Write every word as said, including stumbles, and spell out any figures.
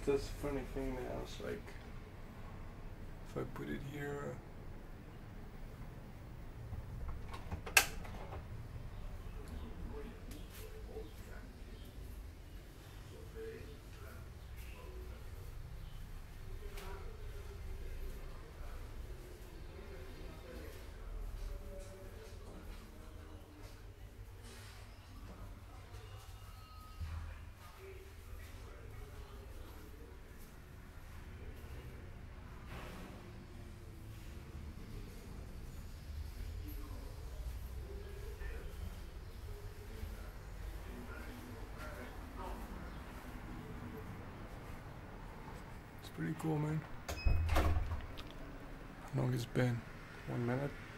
this funny thing now. It's like if I put it here. Pretty cool, man. How long has it been? One minute?